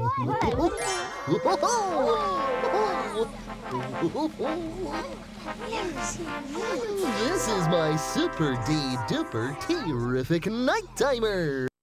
This is my super D-duper terrific night timer.